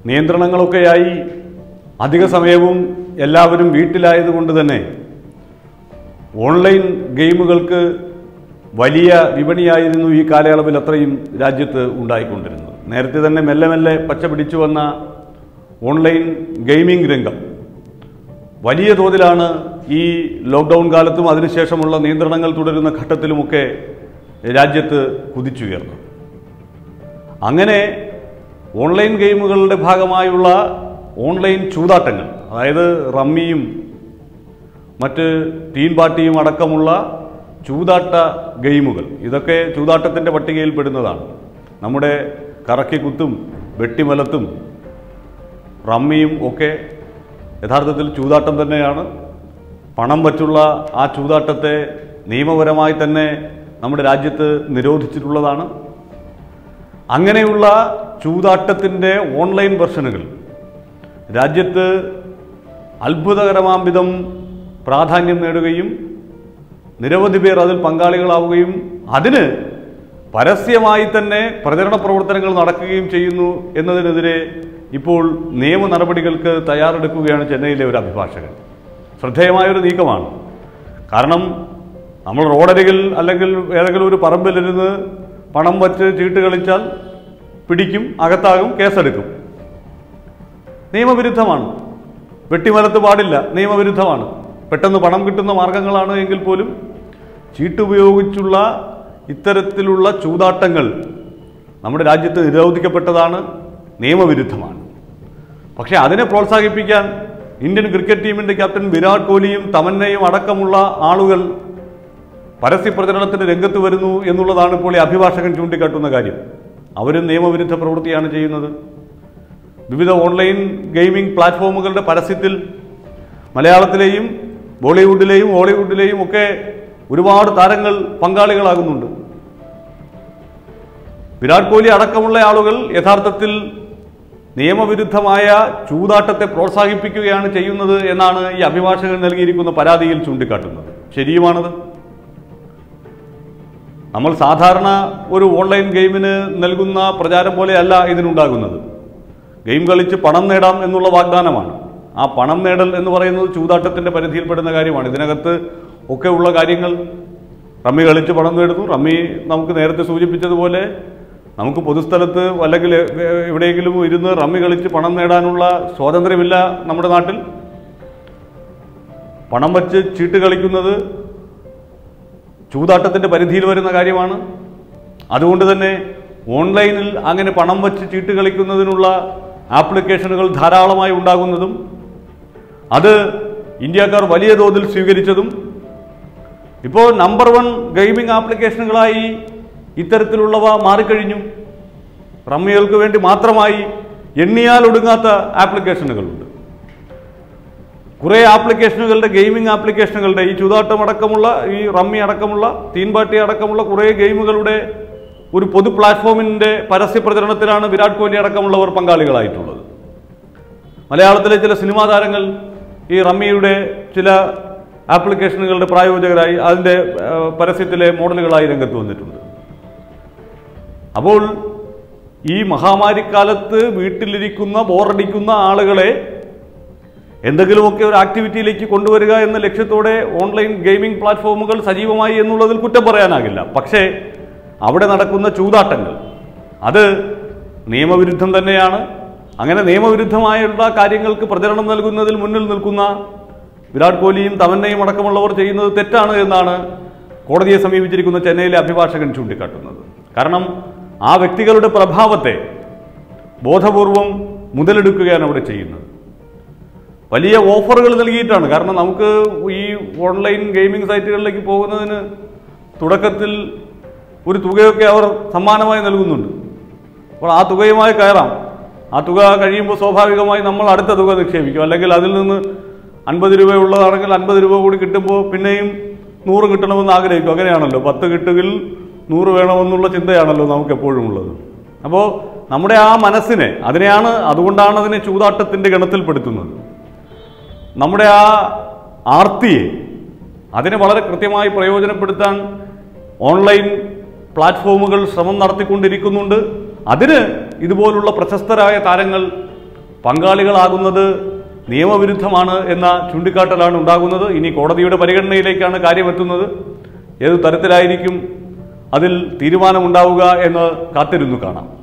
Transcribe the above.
നിയന്ത്രണങ്ങളൊക്കെയായി അധിക സമയവും എല്ലാവരും വീട്ടിലായതുകൊണ്ട് തന്നെ ഓൺലൈൻ ഗെയിമുകൾക്ക് വലിയ വിപണിയായിരുന്നു ഈ കാലയളവിൽ അത്രയും രാജ്യത്ത് ഉണ്ടായിക്കൊണ്ടിരുന്നത്. നേരത്തെ തന്നെ മെല്ലെ മെല്ലെ പച്ച പിടിച്ചു വന്ന ഓൺലൈൻ ഗെയിമിംഗ് രംഗം വലിയ തോതിലാണ് ഈ ലോക്ക്ഡൗൺ കാലത്തും അതിനുശേഷമുള്ള നിയന്ത്രണങ്ങൾ തുടരുന്ന ഘട്ടത്തിലുമൊക്കെ രാജ്യത്ത് കുതിച്ചുയർന്നു. അങ്ങനെ ഓൺലൈൻ ഗെയിമുകളുടെ ഭാഗമായുള്ള ഓൺലൈൻ ചൂതാട്ടങ്ങൾ, അതായത് റമ്മിയും മറ്റ് തീൻ പാട്ടിയും അടക്കമുള്ള ചൂതാട്ട ഗെയിമുകൾ, ഇതൊക്കെ ചൂതാട്ടത്തിൻ്റെ പട്ടികയിൽ പെടുന്നതാണ്. നമ്മുടെ കറക്കിക്കുത്തും വെട്ടിമലത്തും റമ്മിയും ഒക്കെ യഥാർത്ഥത്തിൽ ചൂതാട്ടം തന്നെയാണ്. പണം വച്ചുള്ള ആ ചൂതാട്ടത്തെ നിയമപരമായി തന്നെ നമ്മുടെ രാജ്യത്ത് നിരോധിച്ചിട്ടുള്ളതാണ്. അങ്ങനെയുള്ള ചൂതാട്ടത്തിൻ്റെ ഓൺലൈൻ വെർഷനുകൾ രാജ്യത്ത് അത്ഭുതകരമാം വിധം പ്രാധാന്യം നേടുകയും നിരവധി പേർ അതിൽ പങ്കാളികളാവുകയും അതിന് പരസ്യമായി തന്നെ പ്രചരണ പ്രവർത്തനങ്ങൾ നടക്കുകയും ചെയ്യുന്നു എന്നതിനെതിരെ ഇപ്പോൾ നിയമ നടപടികൾക്ക് തയ്യാറെടുക്കുകയാണ് ചെന്നൈയിലെ ഒരു അഭിഭാഷകൻ. ശ്രദ്ധേയമായൊരു നീക്കമാണ്. കാരണം നമ്മൾ റോഡരികിൽ അല്ലെങ്കിൽ ഏതെങ്കിലും ഒരു പറമ്പിലിരുന്ന് പണം വച്ച് ചീട്ട് കളിച്ചാൽ പിടിക്കും, അകത്താകും, കേസെടുക്കും. നിയമവിരുദ്ധമാണ്. വെട്ടിമലത്ത് പാടില്ല, നിയമവിരുദ്ധമാണ്. പെട്ടെന്ന് പണം കിട്ടുന്ന മാർഗങ്ങളാണ് എങ്കിൽ പോലും ചീട്ടുപയോഗിച്ചുള്ള ഇത്തരത്തിലുള്ള ചൂതാട്ടങ്ങൾ നമ്മുടെ രാജ്യത്ത് നിരോധിക്കപ്പെട്ടതാണ്, നിയമവിരുദ്ധമാണ്. പക്ഷേ അതിനെ പ്രോത്സാഹിപ്പിക്കാൻ ഇന്ത്യൻ ക്രിക്കറ്റ് ടീമിൻ്റെ ക്യാപ്റ്റൻ വിരാട് കോഹ്ലിയും തമന്നയും അടക്കമുള്ള ആളുകൾ പരസ്യപ്രചരണത്തിന് രംഗത്ത് വരുന്നു എന്നുള്ളതാണ് ഇപ്പോൾ ഈ അഭിഭാഷകൻ ചൂണ്ടിക്കാട്ടുന്ന കാര്യം. അവരും നിയമവിരുദ്ധ പ്രവൃത്തിയാണ് ചെയ്യുന്നത്. വിവിധ ഓൺലൈൻ ഗെയിമിംഗ് പ്ലാറ്റ്ഫോമുകളുടെ പരസ്യത്തിൽ മലയാളത്തിലെയും ബോളിവുഡിലെയും ഹോളിവുഡിലെയും ഒക്കെ ഒരുപാട് താരങ്ങൾ പങ്കാളികളാകുന്നുണ്ട്. വിരാട് കോഹ്ലി അടക്കമുള്ള ആളുകൾ യഥാർത്ഥത്തിൽ നിയമവിരുദ്ധമായ ചൂതാട്ടത്തെ പ്രോത്സാഹിപ്പിക്കുകയാണ് ചെയ്യുന്നത് എന്നാണ് ഈ അഭിഭാഷകൻ നൽകിയിരിക്കുന്ന പരാതിയിൽ ചൂണ്ടിക്കാട്ടുന്നത്. ശരിയുമാണത്. നമ്മൾ സാധാരണ ഒരു ഓൺലൈൻ ഗെയിമിന് നൽകുന്ന പ്രചാരം പോലെയല്ല ഇതിനുണ്ടാകുന്നത്. ഗെയിം കളിച്ച് പണം നേടാം എന്നുള്ള വാഗ്ദാനമാണ്. ആ പണം നേടൽ എന്ന് പറയുന്നത് ചൂതാട്ടത്തിൻ്റെ പരിധിയിൽപ്പെടുന്ന കാര്യമാണ്. ഇതിനകത്ത് ഒക്കെ ഉള്ള കാര്യങ്ങൾ, റമ്മി കളിച്ച് പണം നേടുന്നു. റമ്മി നമുക്ക് നേരത്തെ സൂചിപ്പിച്ചതുപോലെ നമുക്ക് പൊതുസ്ഥലത്ത് അല്ലെങ്കിൽ എവിടെയെങ്കിലും ഇരുന്ന് റമ്മി കളിച്ച് പണം നേടാനുള്ള സ്വാതന്ത്ര്യമില്ല നമ്മുടെ നാട്ടിൽ. പണം വച്ച് ചീട്ട് കളിക്കുന്നത് ചൂതാട്ടത്തിൻ്റെ പരിധിയിൽ വരുന്ന കാര്യമാണ്. അതുകൊണ്ട് തന്നെ ഓൺലൈനിൽ അങ്ങനെ പണം വച്ച് ചീട്ട് കളിക്കുന്നതിനുള്ള ആപ്ലിക്കേഷനുകൾ ധാരാളമായി ഉണ്ടാകുന്നതും അത് ഇന്ത്യക്കാർ വലിയ തോതിൽ സ്വീകരിച്ചതും ഇപ്പോൾ നമ്പർ 1 ഗെയിമിംഗ് ആപ്ലിക്കേഷനുകളായി ഇത്തരത്തിലുള്ളവ മാറിക്കഴിഞ്ഞു. റമ്മികൾക്ക് വേണ്ടി മാത്രമായി എണ്ണിയാൽ ഒടുങ്ങാത്ത ആപ്ലിക്കേഷനുകളുണ്ട്. കുറേ ആപ്ലിക്കേഷനുകളുടെ, ഗെയിമിംഗ് ആപ്ലിക്കേഷനുകളുടെ, ഈ ചൂതാട്ടം അടക്കമുള്ള, ഈ റമ്മി അടക്കമുള്ള, തീൻപാട്ടി അടക്കമുള്ള കുറേ ഗെയിമുകളുടെ ഒരു പൊതു പ്ലാറ്റ്ഫോമിൻ്റെ പരസ്യപ്രചരണത്തിലാണ് വിരാട് കോഹ്ലി അടക്കമുള്ളവർ പങ്കാളികളായിട്ടുള്ളത്. മലയാളത്തിലെ ചില സിനിമാ താരങ്ങൾ ഈ റമ്മിയുടെ ചില ആപ്ലിക്കേഷനുകളുടെ പ്രായോജകരായി, അതിൻ്റെ പരസ്യത്തിലെ മോഡലുകളായി രംഗത്ത് വന്നിട്ടുണ്ട്. അപ്പോൾ ഈ മഹാമാരിക്കാലത്ത് വീട്ടിലിരിക്കുന്ന ബോറടിക്കുന്ന ആളുകളെ എന്തെങ്കിലുമൊക്കെ ഒരു ആക്ടിവിറ്റിയിലേക്ക് കൊണ്ടുവരിക എന്ന ലക്ഷ്യത്തോടെ ഓൺലൈൻ ഗെയിമിംഗ് പ്ലാറ്റ്ഫോമുകൾ സജീവമായി എന്നുള്ളതിൽ കുറ്റം പറയാനാകില്ല. പക്ഷേ അവിടെ നടക്കുന്ന ചൂതാട്ടങ്ങൾ അത് നിയമവിരുദ്ധം തന്നെയാണ്. അങ്ങനെ നിയമവിരുദ്ധമായുള്ള കാര്യങ്ങൾക്ക് പ്രചരണം നൽകുന്നതിൽ മുന്നിൽ നിൽക്കുന്ന വിരാട് കോഹ്ലിയും തമന്നയും അടക്കമുള്ളവർ ചെയ്യുന്നത് തെറ്റാണ് എന്നാണ് കോടതിയെ സമീപിച്ചിരിക്കുന്ന ചെന്നൈയിലെ അഭിഭാഷകൻ ചൂണ്ടിക്കാട്ടുന്നത്. കാരണം ആ വ്യക്തികളുടെ പ്രഭാവത്തെ ബോധപൂർവം മുതലെടുക്കുകയാണ് അവിടെ ചെയ്യുന്നത്. വലിയ ഓഫറുകൾ നൽകിയിട്ടാണ്. കാരണം നമുക്ക് ഈ ഓൺലൈൻ ഗെയിമിംഗ് സൈറ്റുകളിലേക്ക് പോകുന്നതിന് തുടക്കത്തിൽ ഒരു തുകയൊക്കെ അവർ സമ്മാനമായി നൽകുന്നുണ്ട്. അപ്പോൾ ആ തുകയുമായി കയറാം. ആ തുക കഴിയുമ്പോൾ സ്വാഭാവികമായി നമ്മൾ അടുത്ത തുക നിക്ഷേപിക്കും. അല്ലെങ്കിൽ അതിൽ നിന്ന് 50 രൂപ ഉള്ളതാണെങ്കിൽ 50 രൂപ കൂടി കിട്ടുമ്പോൾ പിന്നെയും 100 കിട്ടണമെന്ന് ആഗ്രഹിക്കും. അങ്ങനെയാണല്ലോ, 10 കിട്ടുകിൽ 100 വേണമെന്നുള്ള ചിന്തയാണല്ലോ നമുക്ക് എപ്പോഴും ഉള്ളത്. അപ്പോൾ നമ്മുടെ ആ മനസ്സിനെ, അതുകൊണ്ടാണ് അതിനെ ചൂതാട്ടത്തിൻ്റെ ഗണത്തിൽപ്പെടുത്തുന്നത്. നമ്മുടെ ആ ആർത്തിയെ, അതിനെ വളരെ കൃത്യമായി പ്രയോജനപ്പെടുത്താൻ ഓൺലൈൻ പ്ലാറ്റ്ഫോമുകൾ ശ്രമം നടത്തിക്കൊണ്ടിരിക്കുന്നുണ്ട്. അതിന് ഇതുപോലുള്ള പ്രശസ്തരായ താരങ്ങൾ പങ്കാളികളാകുന്നത് നിയമവിരുദ്ധമാണ് എന്ന ചൂണ്ടിക്കാട്ടലാണ് ഉണ്ടാകുന്നത്. ഇനി കോടതിയുടെ പരിഗണനയിലേക്കാണ് കാര്യമെത്തുന്നത്. ഏതു തരത്തിലായിരിക്കും അതിൽ തീരുമാനമുണ്ടാവുക എന്ന് കാത്തിരുന്നു കാണാം.